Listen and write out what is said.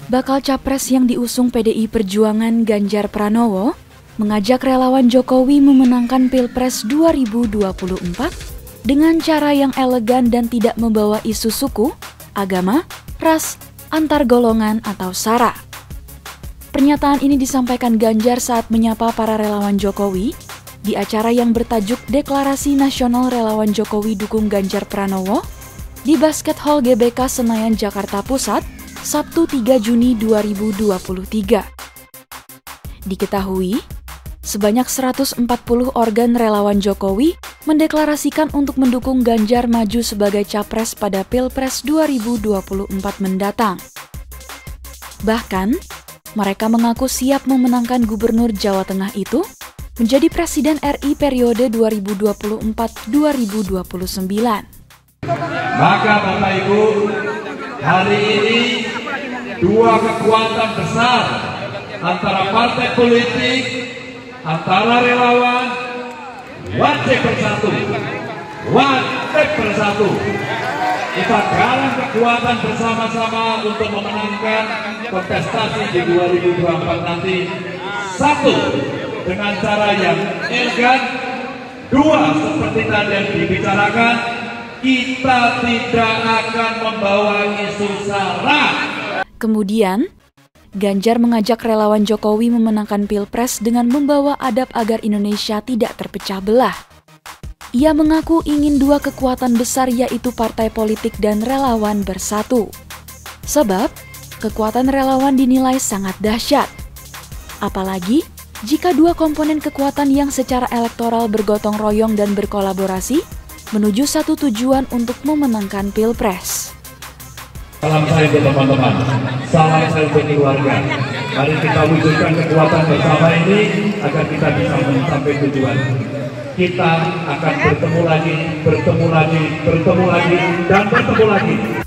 Bakal capres yang diusung PDI Perjuangan Ganjar Pranowo mengajak relawan Jokowi memenangkan Pilpres 2024 dengan cara yang elegan dan tidak membawa isu suku, agama, ras, antar golongan atau SARA. Pernyataan ini disampaikan Ganjar saat menyapa para relawan Jokowi di acara yang bertajuk Deklarasi Nasional Relawan Jokowi Dukung Ganjar Pranowo di Basket Hall GBK Senayan, Jakarta Pusat, Sabtu 3 Juni 2023. Diketahui, sebanyak 140 organ relawan Jokowi mendeklarasikan untuk mendukung Ganjar maju sebagai capres pada Pilpres 2024 mendatang. Bahkan, mereka mengaku siap memenangkan Gubernur Jawa Tengah itu menjadi Presiden RI periode 2024-2029. Maka Bapak Ibu, hari ini dua kekuatan besar antara partai politik, antara relawan, wajib bersatu. Kita garang kekuatan bersama-sama untuk memenangkan kontestasi di 2024 nanti. Satu, dengan cara yang elegan. Dua, seperti tadi yang dibicarakan, kita tidak akan membawa isu SARA. Kemudian, Ganjar mengajak relawan Jokowi memenangkan Pilpres dengan membawa adab agar Indonesia tidak terpecah belah. Ia mengaku ingin dua kekuatan besar yaitu partai politik dan relawan bersatu. Sebab, kekuatan relawan dinilai sangat dahsyat. Apalagi, jika dua komponen kekuatan yang secara elektoral bergotong royong dan berkolaborasi, menuju satu tujuan untuk memenangkan Pilpres. Salam saya untuk teman-teman, salam saya untuk keluarga. Mari kita wujudkan kekuatan bersama ini agar kita bisa mencapai tujuan. Kita akan bertemu lagi, dan bertemu lagi.